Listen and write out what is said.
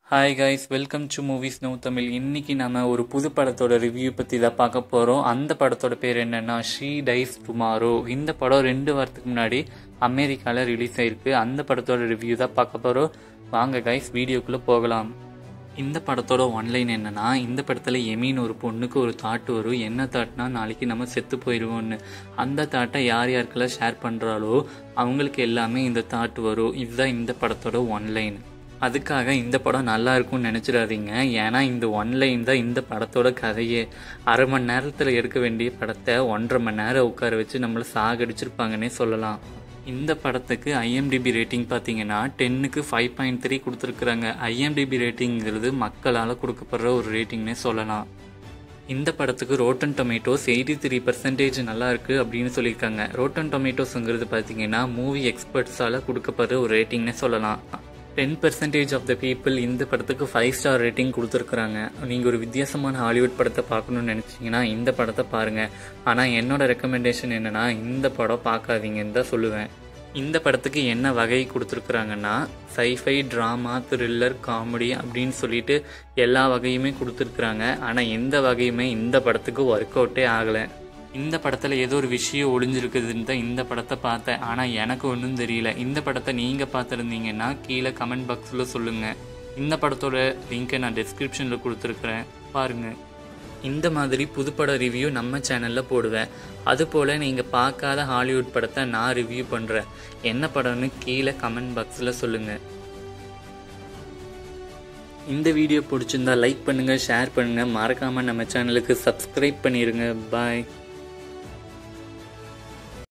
Hi guys, welcome to movies no Tamil. இன்னைக்கு நம்ம ஒரு புது படத்தோட ரிவ்யூ பற்றி தான் பார்க்க போகிறோம். அந்த படத்தோட பேர் என்னன்னா ஷீ டைஸ் டுமாரோ. இந்த படம் 2 வாரத்துக்கு முன்னாடி அமெரிக்காவில் ரிலீஸ் ஆயிருக்கு. அந்த படத்தோட ரிவ்யூ தான் பார்க்க போகிறோம். வாங்க கைஸ், வீடியோக்குள்ளே போகலாம். இந்த படத்தோட ஒன்லைன் என்னன்னா, இந்த படத்தில் எமீன் ஒரு பொண்ணுக்கு ஒரு தாட் வரும். என்ன தாட்னா, நாளைக்கு நம்ம செத்து போயிடுவோம்னு. அந்த தாட்டை யார் யாருக்கெல்லாம் ஷேர் பண்ணுறாலோ அவங்களுக்கு எல்லாமே இந்த தாட் வரும். இதுதான் இந்த படத்தோட ஒன்லைன். அதுக்காக இந்த படம் நல்லா இருக்கும்னு நினச்சிடாதீங்க. ஏன்னா இந்த ஒன்லைன் தான் இந்த படத்தோட கதையே. அரை மணி நேரத்தில் எடுக்க வேண்டிய படத்தை 1.5 மணி நேரம் உட்கார வச்சு நம்மளை சாகடிச்சிருப்பாங்கன்னே சொல்லலாம். இந்த படத்துக்கு ஐஎம்டிபி ரேட்டிங் பார்த்தீங்கன்னா 10க்கு 5.3 கொடுத்துருக்குறாங்க. ஐஎம்டிபி ரேட்டிங்கிறது மக்களால் கொடுக்கப்படுற ஒரு ரேட்டிங்னே சொல்லலாம். இந்த படத்துக்கு ரோட்டன் டொமேட்டோஸ் 83% நல்லா இருக்குது அப்படின்னு சொல்லியிருக்காங்க. ரோட்டன் டொமேட்டோஸுங்கிறது பார்த்தீங்கன்னா மூவி எக்ஸ்பர்ட்ஸால் கொடுக்கப்படுற ஒரு ரேட்டிங்னே சொல்லலாம். 10% ஆஃப் த பீப்புள் இந்த படத்துக்கு 5 ஸ்டார் ரேட்டிங் கொடுத்துருக்குறாங்க. நீங்கள் ஒரு வித்தியாசமான ஹாலிவுட் படத்தை பார்க்கணுன்னு நினச்சிங்கன்னா இந்த படத்தை பாருங்கள். ஆனால் என்னோட ரெக்கமெண்டேஷன் என்னென்னா, இந்த படம் பார்க்காதீங்கன்னு தான் சொல்லுவேன். இந்த படத்துக்கு என்ன வகை கொடுத்துருக்குறாங்கன்னா, சைஃபை, ட்ராமா, த்ரில்லர், காமெடி அப்படின்னு சொல்லிட்டு எல்லா வகையுமே கொடுத்துருக்குறாங்க. ஆனால் எந்த வகையுமே இந்த படத்துக்கு ஒர்க் அவுட்டே ஆகலை. இந்த படத்தில் ஏதோ ஒரு விஷயம் ஒளிஞ்சிருக்குதுன்னு தான் இந்த படத்தை பார்த்தேன். ஆனால் எனக்கு ஒன்றும் தெரியல. இந்த படத்தை நீங்கள் பார்த்துருந்தீங்கன்னா கீழே கமெண்ட் பாக்ஸில் சொல்லுங்கள். இந்த படத்தோட லிங்க்கை நான் டிஸ்கிரிப்ஷனில் கொடுத்துருக்குறேன், பாருங்கள். இந்த மாதிரி புதுப்பட ரிவ்யூ நம்ம சேனலில் போடுவேன். அதுபோல் நீங்கள் பார்க்காத ஹாலிவுட் படத்தை நான் ரிவ்யூ பண்ணுறேன். என்ன படம்னு கீழே கமெண்ட் பாக்ஸில் சொல்லுங்கள். இந்த வீடியோ பிடிச்சிருந்தா லைக் பண்ணுங்கள், ஷேர் பண்ணுங்கள். மறக்காமல் நம்ம சேனலுக்கு சப்ஸ்கிரைப் பண்ணிடுங்க. பாய்.